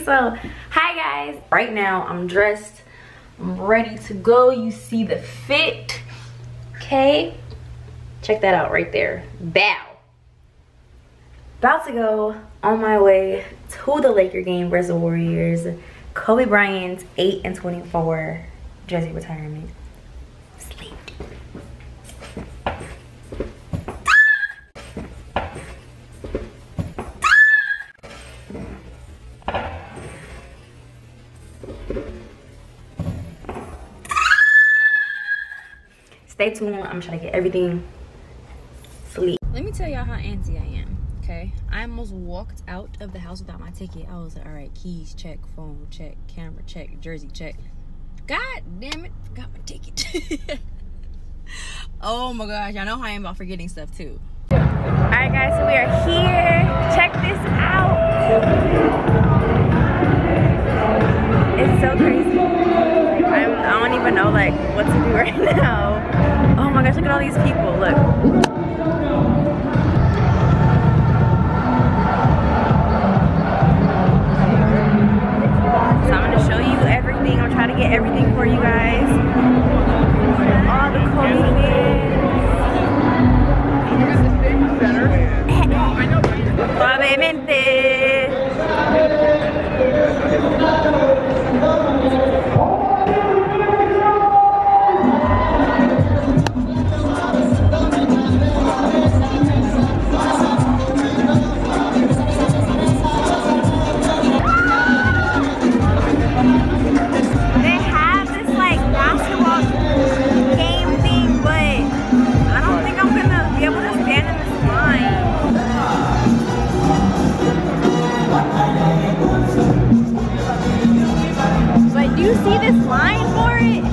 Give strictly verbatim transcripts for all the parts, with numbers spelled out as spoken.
So hi guys, right now I'm dressed, I'm ready to go. You see the fit, okay? Check that out right there. Bow. About to go on my way to the Laker game versus the Warriors. Kobe Bryant's eight and twenty-four jersey retirement. Sleep. Stay tuned. I'm trying to get everything. Sleep. Let me tell y'all how antsy I am. Okay, I almost walked out of the house without my ticket. I was like, all right, keys check, phone check, camera check, jersey check. God damn it, forgot my ticket. Oh my gosh, y'all know how I am about forgetting stuff too. All right guys, so we are here. Check this out. It's so crazy. I'm, I don't even know like what to do right now. Oh my gosh, look at all these people, look. So I'm gonna show you everything. I'm trying to get everything for you guys. All the Kobe fans. Suavemente. See this line for it?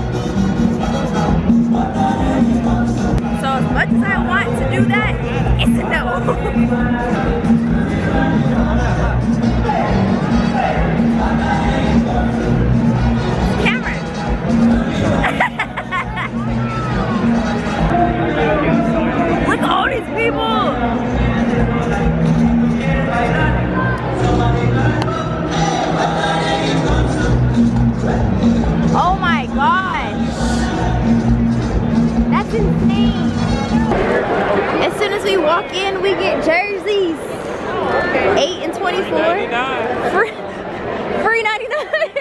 So as much as I want to do that, it's a no. Cameron. Look at all these people. Oh my gosh, that's insane. As soon as we walk in, we get jerseys. eight and twenty-four. Free, free ninety-nine.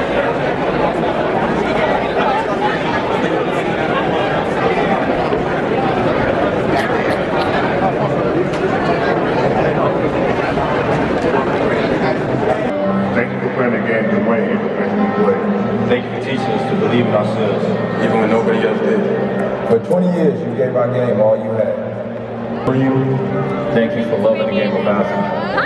Thank you for playing the game the way you're professionally play. Thank you for teaching us to believe in ourselves, even when nobody else did. For twenty years, you gave our game all you had. For you, thank you for loving the game of basketball.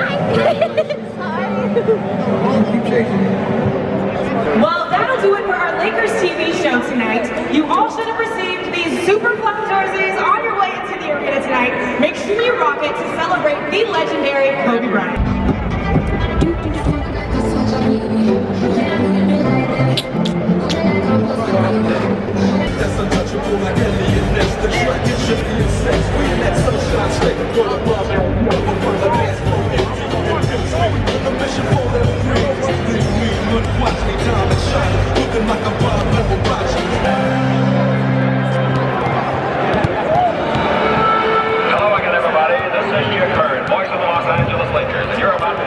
Keep chasing it. Well, that'll do it for our Lakers T V show tonight. You all should have received these super fun jerseys on your way into the arena tonight. Make sure you rock it to celebrate the legendary Kobe Bryant. That's untouchable like Elliot. That's the track. It should be a sex. We let sunshine straight. Go above and over from the dance floor. Empty and pimp. The mission for them dreams. Leave me, look, watch me diamond shine. Looking like a bomb, never watch me. Hello again, everybody. This is Hugh Curran, voice of the Los Angeles Lakers, and you're about to...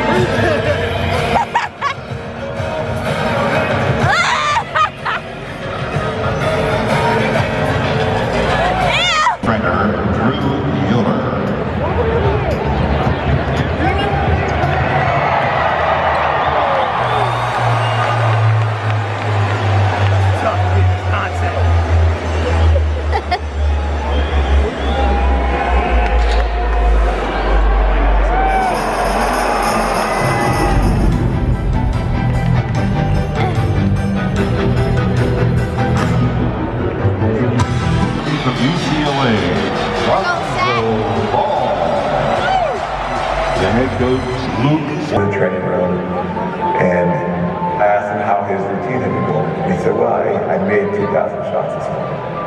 in the training room, and I asked him how his routine had been going. He said, well, I, I made two thousand shots this morning.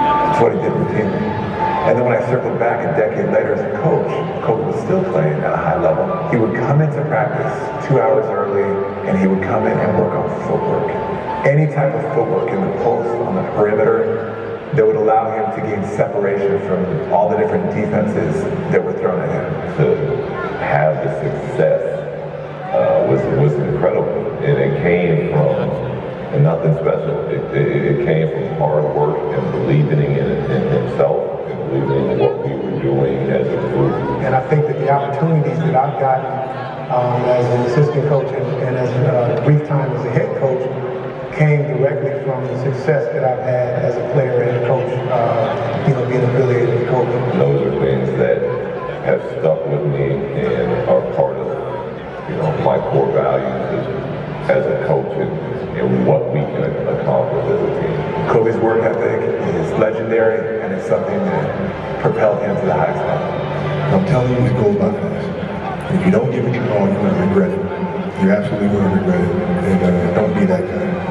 That's what he did routinely. And then when I circled back a decade later as a coach, Kobe was still playing at a high level. He would come into practice two hours early, and he would come in and work on footwork. Any type of footwork in the post, on the perimeter, that would allow him to gain separation from all the different defenses that were thrown at him. To have the success uh, was, was incredible, and it came from and nothing special. It, it, it came from hard work and believing in, in himself. In what we were doing as a group. And I think that the opportunities that I've gotten um, as an assistant coach and, and as a uh, brief time as a head coach came directly from the success that I've had as a player and a coach, uh, you know, being affiliated with Kobe. Those are things that have stuck with me and are part of, you know, my core values as, as a coach and, and what we can accomplish as a team. Kobe's work ethic is legendary, and it's something that propelled him to the highest level. I'm telling you, it goes by fast. If you don't give it your all, you're going to regret it. You're absolutely going to regret it, and uh, don't be that guy.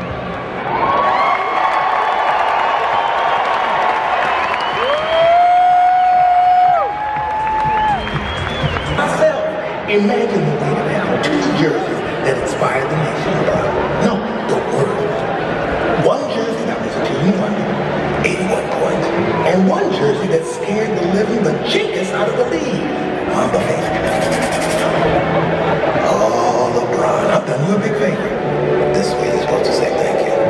Imagine the way to have two jerseys that inspired the nation. No, don't worry. One jersey that was team won, eighty-one points, and one jersey that scared the living bejesus out of the league. Mamba favorite. Oh, LeBron, I've done you a big favor. This way you're supposed to say thank you.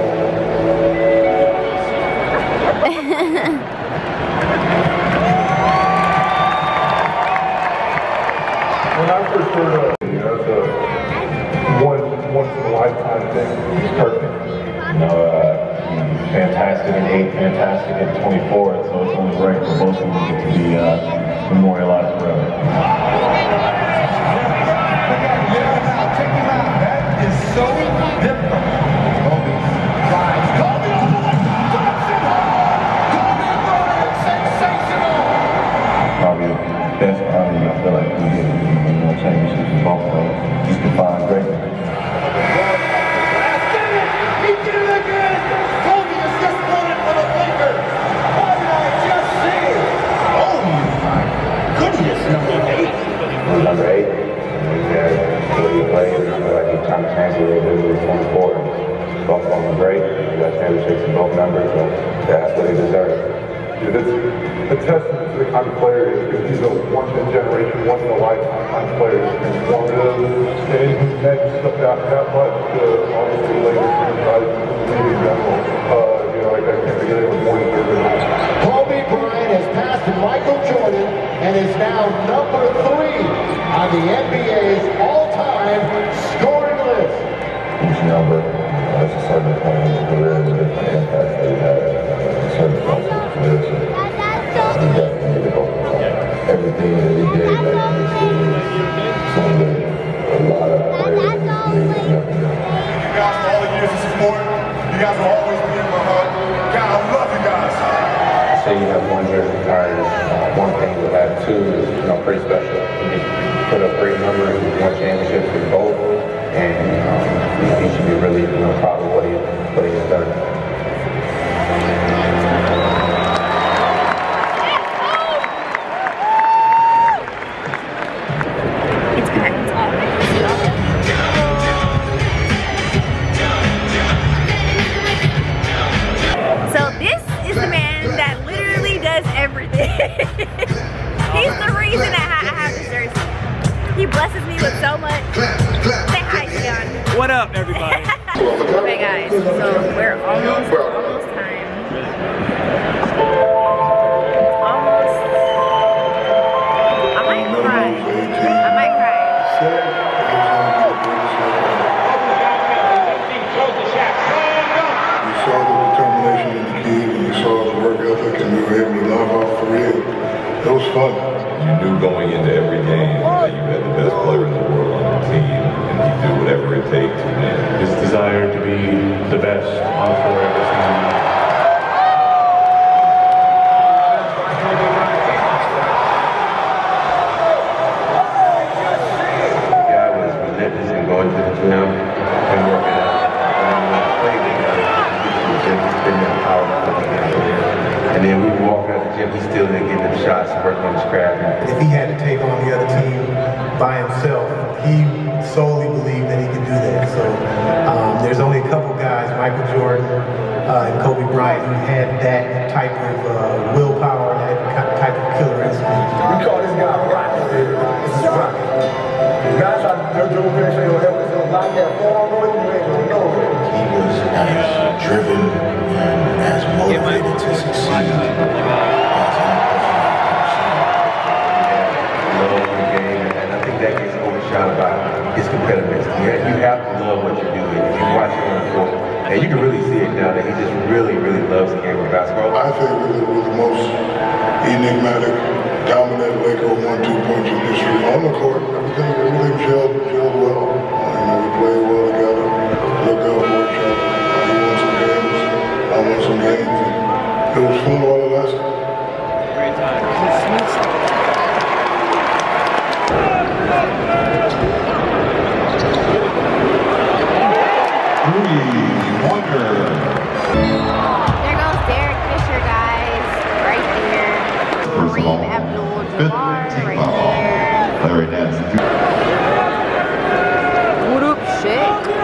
When I first heard of it, you know, it's a one, once in a lifetime thing. He's perfect. You know, uh, he's fantastic at eight, fantastic at twenty-four, so it's only right for both of them to get to be uh, memorialized forever. That is so different. Kobe drives. Kobe on the left. Kobe Bryant, sensational. Probably the best honor I feel like we get in the championships in both of them. Just define greatness. He did it again. Kobe has just won it for the Lakers. What did I just see? Oh my goodness, number eight. Number eight. Yeah, he played. I feel like he's trying to change it a little bit. He was twenty-four. Both of them were great. We got championships in both numbers, so that's what he deserves. Dude, it's a testament to the kind of player he is, because he's a once-in-a-generation, once-in-a-lifetime kind of player. He's informative, and he's meant stuff that, that much to obviously Lakers franchise and the league in general. Uh, you know, like I can't think of anyone more deserving. Kobe Bryant has passed Michael Jordan and is now number three on the N B A's all-time scoring list. Each number has a certain point in his career and a different impact that he had at certain points in his career. So he definitely did everything that he did back in his day. Some of a lot of players in this league never did. You guys for all the years of support. You guys will always be in my heart. God, I love you guys. Say you have one jersey card, uh, one thing to have two is, you know, pretty special. You put up great numbers, you won championships with both, and um, he should be really, you know, proud of what he what he has done. He's the reason I have this jersey. He blesses me with so much. Say hi, Dion. What up, everybody? Okay, guys, so we're almost, almost time. Almost. I might cry. I might cry. You saw the determination in the kid, and you saw the work ethic, and you were able to love off for real. It was fun. You knew going into every game that you had the best player in the world on your team, and you do whatever it takes to win. His desire to be the best on the floor every single night. The guy was relentless in going to the gym and working out. When he played together, he was just been empowered for the game. on his craft. If he had to take on the other team by himself, he solely believed that he could do that. So um, there's only a couple guys, Michael Jordan uh, and Kobe Bryant, who had that type of uh, willpower, that type of killer instinct. We call this guy Rocket. This is Rocket. The guys try to do a picture, he'll help us, he'll lock that form on you, you ain't gonna know it. He was as driven and as motivated to succeed. That gets overshadowed by his competitiveness. You have to love what you're doing. If you watch him on the court, and you can really see it now that he just really, really loves the game of basketball. I think it was the most enigmatic, dominant Laker one-two punch in history. On the court, everything, everything gelled, gelled well. You know, we played well together. Looked out for each other. He won some games. I won some games. It was fun while it lasted. Great time. There goes Derek Fisher, guys, right there. Kareem Abdul-Jabbar, right there. Larry Nance. What up, shit?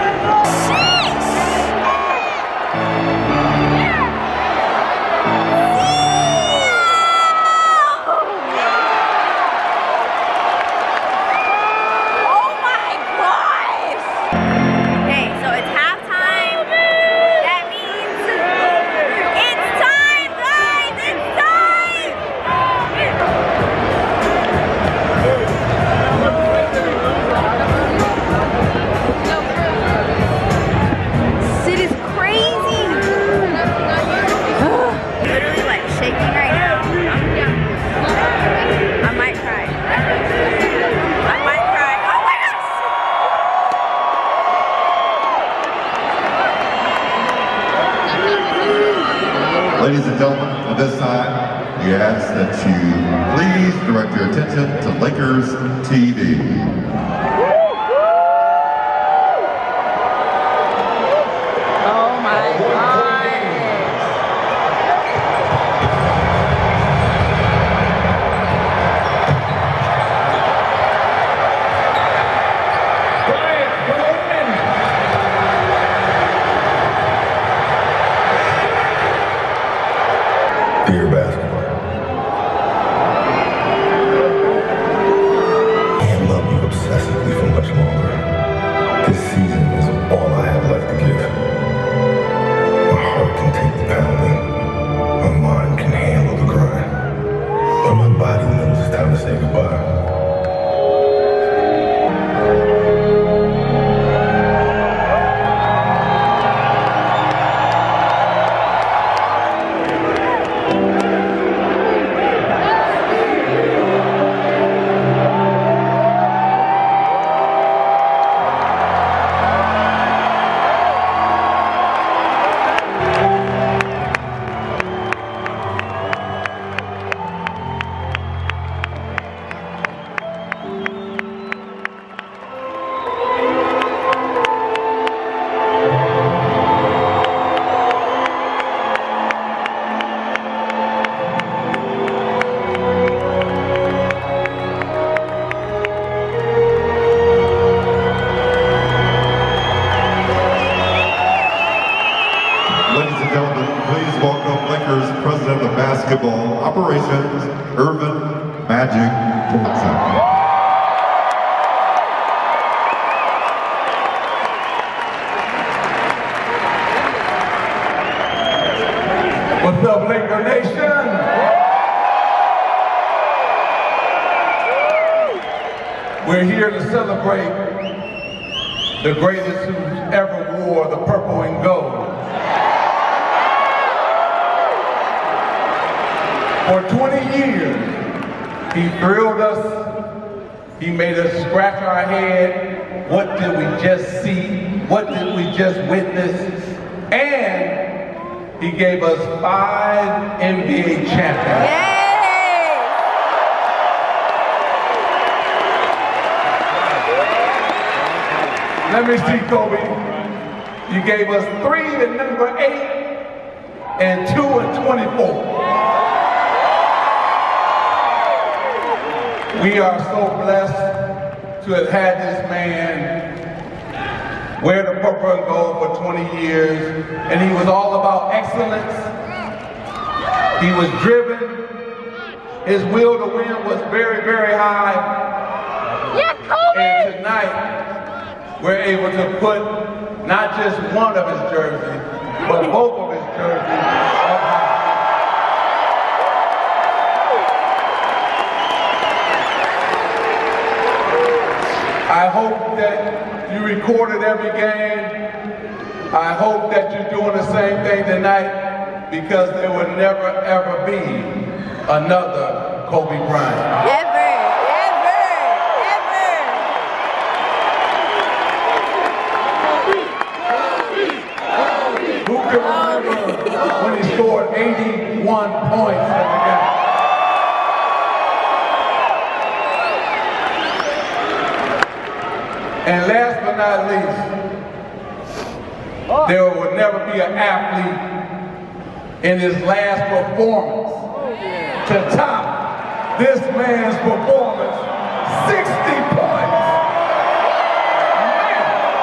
Ladies and gentlemen, at this time, we ask that you please direct your attention to Lakers T V. Dear basketball, can't love you obsessively for much longer. This season is all I have left to give. My heart can take the pounding, my mind can handle the grind, but my body knows it's time to say goodbye. President of Basketball Operations, Irvin Magic Johnson. What's up, Laker Nation? We're here to celebrate the greatest who ever wore the purple and gold. For twenty years, he thrilled us, he made us scratch our head. What did we just see? What did we just witness? And he gave us five N B A champions. Yay! Let me see, Kobe. You gave us three at number eight and two at twenty-four. We are so blessed to have had this man wear the purple and gold for twenty years, and he was all about excellence. He was driven. His will to win was very, very high. Yeah, Kobe! And tonight, we're able to put not just one of his jerseys, but both of his jerseys up high. I hope that you recorded every game. I hope that you're doing the same thing tonight, because there will never ever be another Kobe Bryant. Ever, ever, ever. Who can remember when he scored eighty-one points in the game? And last but not least, there will never be an athlete in his last performance to top this man's performance, sixty points. Man.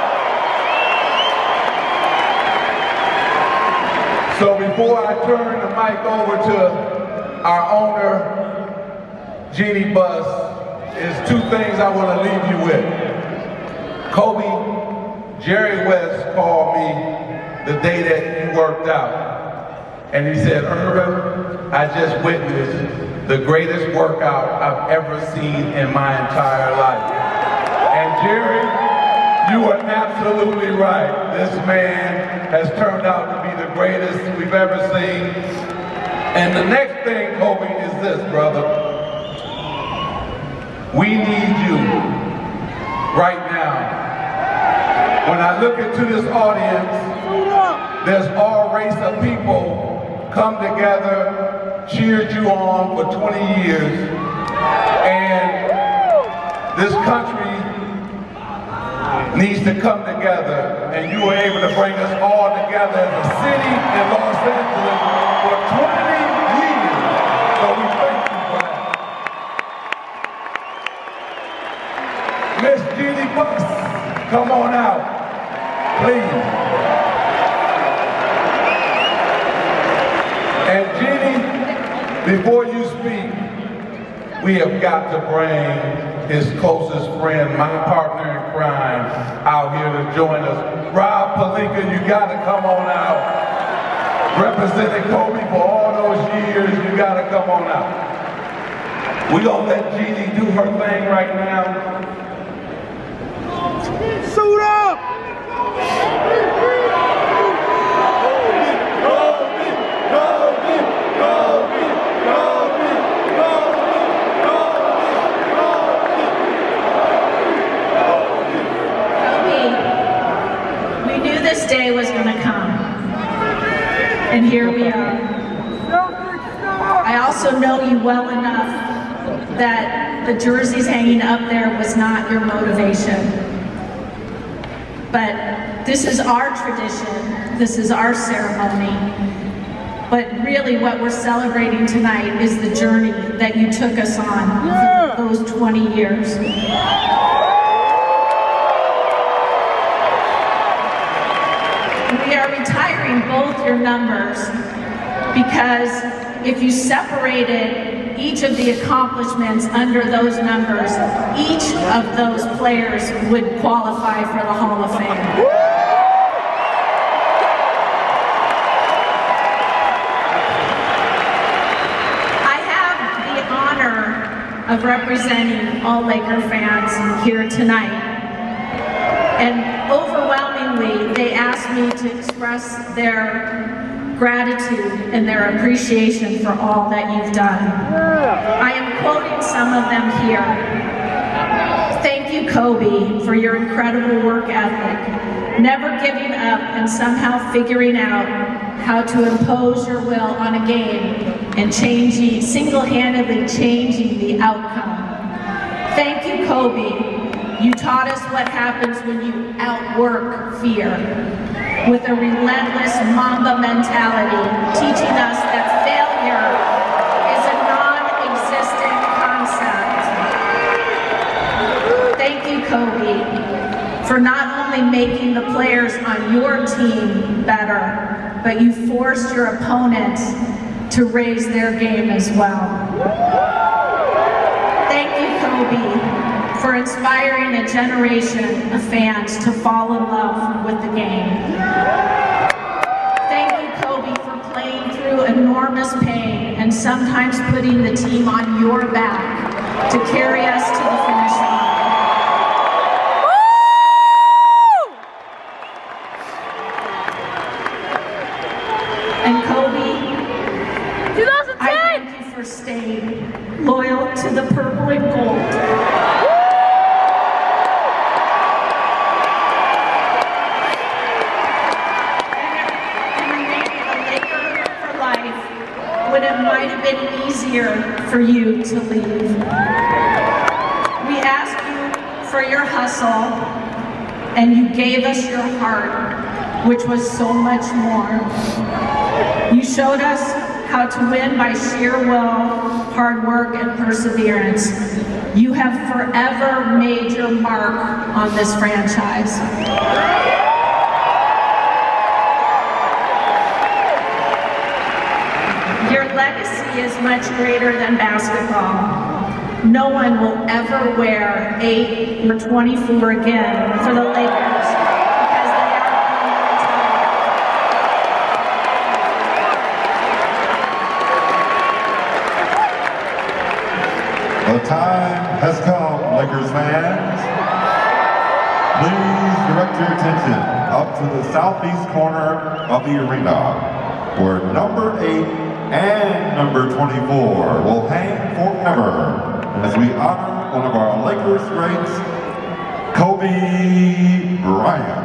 So before I turn the mic over to our owner, Jeannie Buss, there's two things I want to leave you with. Kobe, Jerry West called me the day that you worked out. And he said, Irvin, I just witnessed the greatest workout I've ever seen in my entire life. And Jerry, you are absolutely right. This man has turned out to be the greatest we've ever seen. And the next thing, Kobe, is this, brother. We need you right now. When I look into this audience, there's all race of people come together, cheered you on for twenty years, and this country needs to come together, and you were able to bring us all together as a city in Los Angeles for twenty years, so we thank you for that. Miss Jeannie Buss, come on out, please. And Jeannie, before you speak, we have got to bring his closest friend, my partner in crime, out here to join us. Rob Pelinka, you gotta come on out. Representing Kobe for all those years, you gotta come on out. We gonna let Jeannie do her thing right now. Suit up! This day was going to come, and here we are. I also know you well enough that the jerseys hanging up there was not your motivation, but this is our tradition, this is our ceremony, but really what we're celebrating tonight is the journey that you took us on for those twenty years. We are retiring both your numbers because if you separated each of the accomplishments under those numbers, each of those players would qualify for the Hall of Fame. I have the honor of representing all Laker fans here tonight, and overwhelmingly, they asked me to express their gratitude and their appreciation for all that you've done. I am quoting some of them here. Thank you, Kobe, for your incredible work ethic, never giving up and somehow figuring out how to impose your will on a game and changing, single-handedly changing the outcome. Thank you, Kobe. You taught us what happens when you outwork fear with a relentless Mamba mentality, teaching us that failure is a non-existent concept. Kobe for not only making the players on your team better, but you forced your opponents to raise their game as well. Thank you, Kobe, for inspiring a generation of fans to fall in love with the game. Thank you, Kobe, for playing through enormous pain and sometimes putting the team on your back to carry us to the finish line. And Kobe, I thank you for staying loyal to the purple and gold. And remaining a Laker for life when it might have been easier for you to leave. We ask you for your hustle, and you gave us your heart, which was so much more. You showed us how to win by sheer will, hard work, and perseverance. You have forever made your mark on this franchise. Your legacy is much greater than basketball. No one will ever wear eight or twenty-four again for the Lakers. The time has come, Lakers fans. Please direct your attention up to the southeast corner of the arena, where number eight and number twenty-four will hang forever as we honor one of our Lakers greats, Kobe Bryant.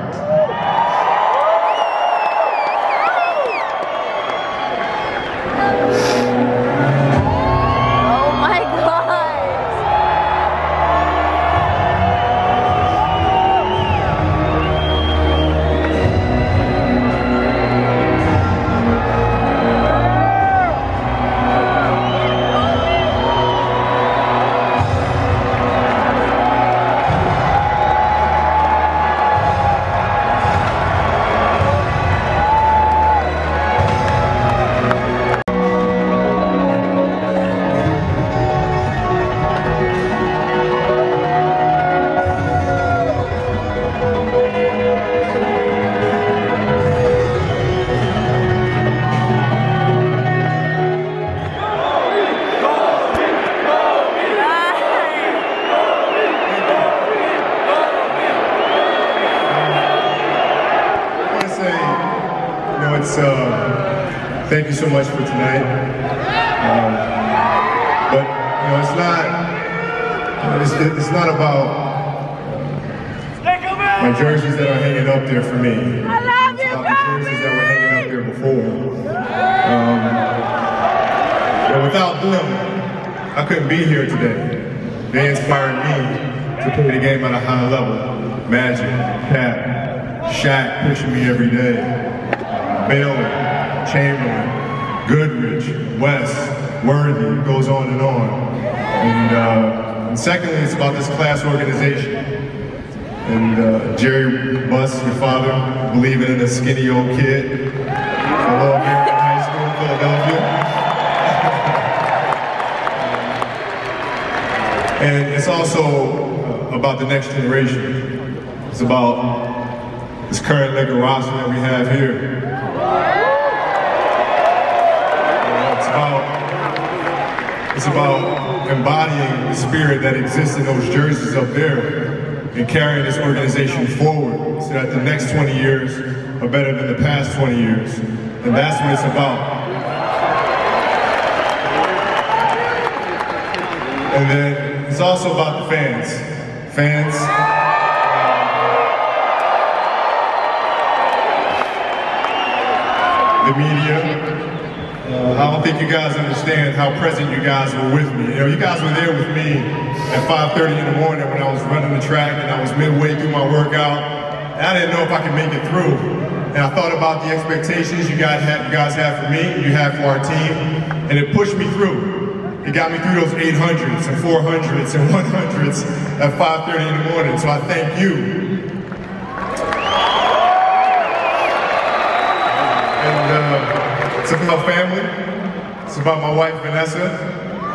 Thank you so much for tonight. Um, but you know, it's not. It's, it's not about my jerseys that are hanging up there for me. I love it's you, about the jerseys that were hanging up there before. Um, and without them, I couldn't be here today. They inspired me to play the game at a high level. Magic, Cap, Shaq pushing me every day. Baylor, Chamberlain, Goodrich, West, Worthy, it goes on and on. And, uh, and secondly, it's about this class organization. And uh, Jerry Buss, your father, believing in a skinny old kid from Lower American High School in Philadelphia. And it's also uh, about the next generation. It's about this current Laker roster that we have here. It's about embodying the spirit that exists in those jerseys up there and carrying this organization forward so that the next twenty years are better than the past twenty years. And that's what it's about. And then it's also about the fans. Fans. The media. Uh, I don't think you guys understand how present you guys were with me. You know, you guys were there with me at five thirty in the morning when I was running the track and I was midway through my workout. And I didn't know if I could make it through. And I thought about the expectations you guys had, you guys had for me, you had for our team, and it pushed me through. He got me through those eight hundreds and four hundreds and one hundreds at five thirty in the morning, so I thank you. And uh, it's about family. It's about my wife, Vanessa.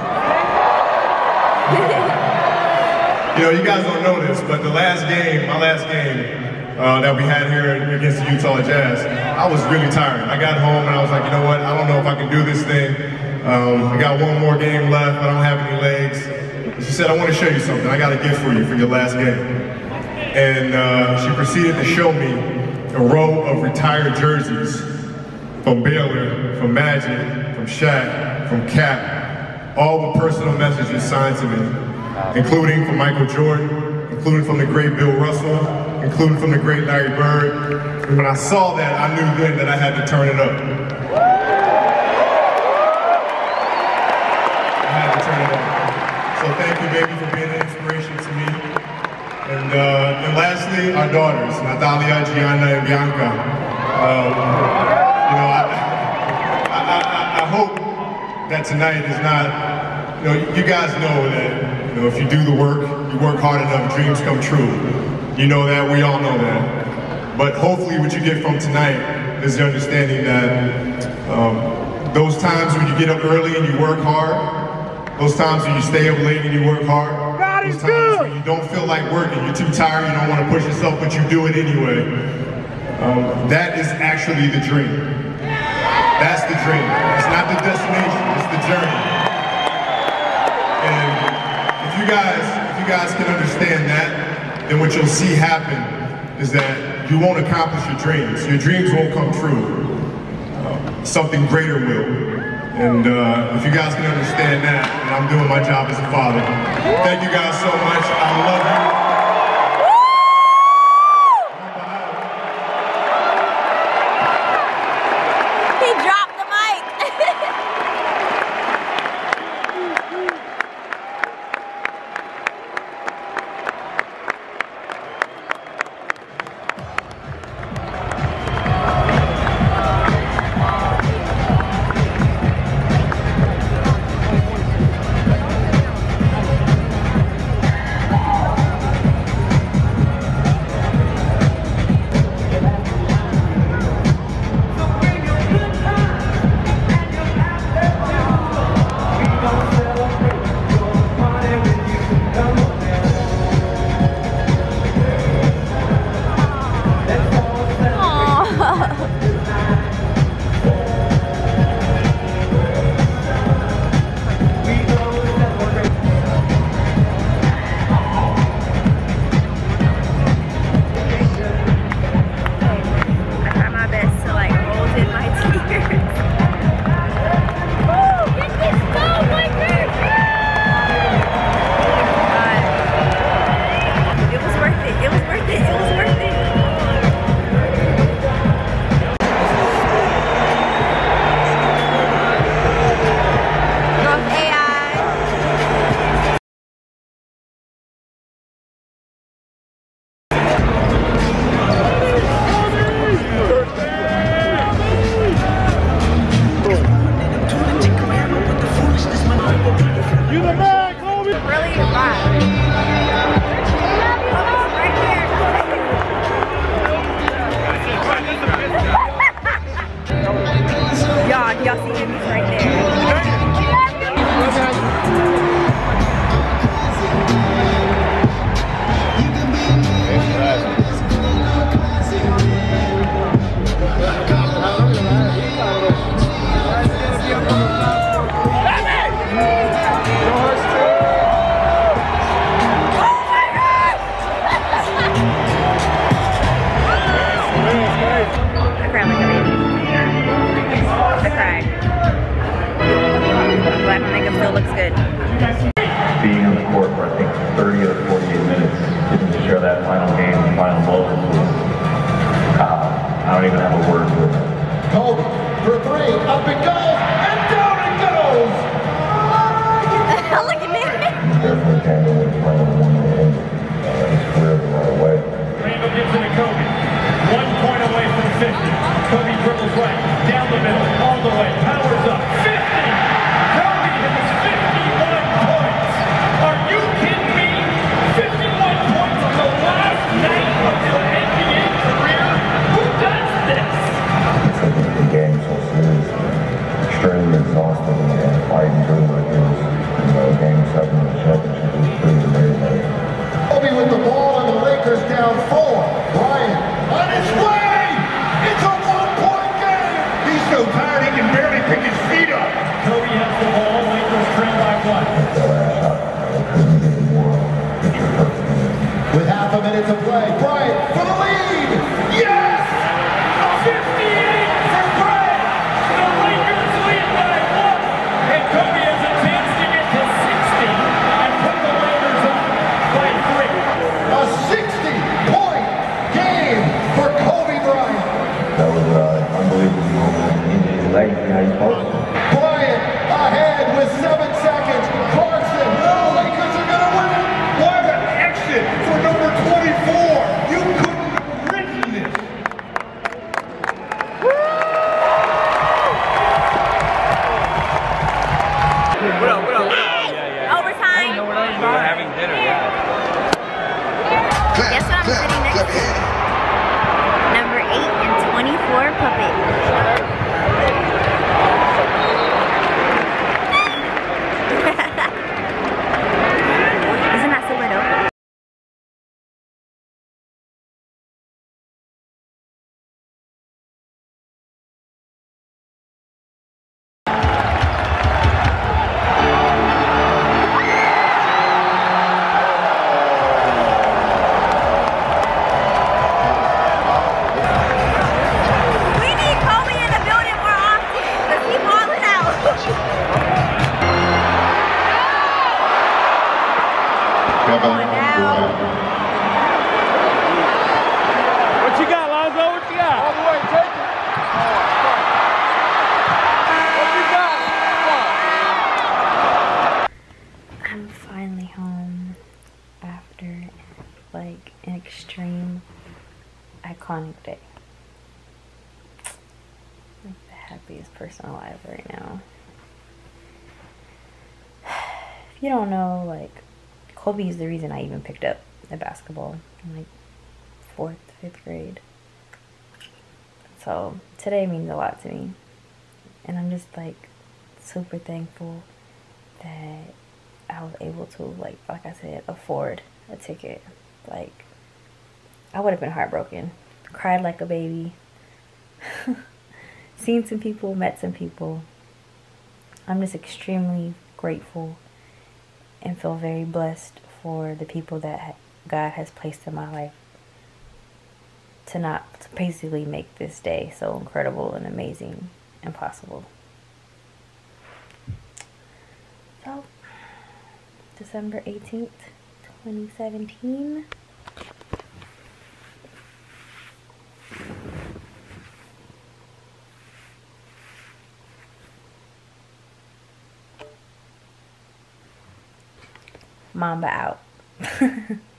You know, you guys don't know this, but the last game, my last game uh, that we had here against the Utah Jazz, I was really tired. I got home and I was like, you know what, I don't know if I can do this thing. Um, I got one more game left, I don't have any legs. She said, I want to show you something. I got a gift for you for your last game. And uh, she proceeded to show me a row of retired jerseys from Baylor, from Magic, from Shaq, from Cap, all with personal messages signed to me, including from Michael Jordan, including from the great Bill Russell, including from the great Larry Bird. And when I saw that, I knew then that I had to turn it up. I had to turn it up. So thank you, baby, for being an inspiration to me. And, uh, and lastly, our daughters, Natalia, Gianna, and Bianca. Um, you know, I, I, I, I hope that tonight is not, you know, you guys know that, you know, if you do the work, you work hard enough, dreams come true. You know that, we all know that. But hopefully what you get from tonight is the understanding that um, those times when you get up early and you work hard, those times when you stay up late and you work hard, those times when you don't feel like working, you're too tired, you don't want to push yourself, but you do it anyway. Um, that is actually the dream. That's the dream. It's not the destination, it's the journey. And if you guys, if you guys can understand that, then what you'll see happen is that you won't accomplish your dreams. Your dreams won't come true. Uh, something greater will. And uh, if you guys can understand that, then I'm doing my job as a father. Thank you guys so much. I love you. down four. Bryant on his way. It's a one-point game. He's so tired he can barely pick his feet up. Kobe has the ball. Lakers trail by one. With half a minute to play, Bryant for the lead. Yes! fifty-eight for Bryant. The Lakers lead by one. And Kobe has a chance to get to sixty and put the Lakers up by three. A sixty-point game for Kobe Bryant. That was uh, unbelievable. His legacy, how you supposed to. Bryant ahead with seven seconds. Clarkson, the Lakers are going to win it. What an exit for number twenty-four. You couldn't have written this. What up, what up, what up? Overtime. We're having dinner, yeah. Guess what I'm sitting next to? Number eight and twenty-four puppet. Isn't that super dope? We need Kobe in the building more often because he's balling out. Kevin Durant. What you got, Lonzo? What you got? All the way, take it. What you got? I'm finally home after like an extreme iconic day. Like the happiest person alive right now. If you don't know, like Kobe is the reason I even picked up the basketball in like fourth, fifth grade. So today means a lot to me. And I'm just like super thankful that I was able to, like, like I said, afford a ticket. Like, I would have been heartbroken. Cried like a baby. Seen some people, met some people. I'm just extremely grateful and feel very blessed for the people that God has placed in my life to not to basically make this day so incredible and amazing and possible. So, December eighteenth, twenty seventeen. Mamba out.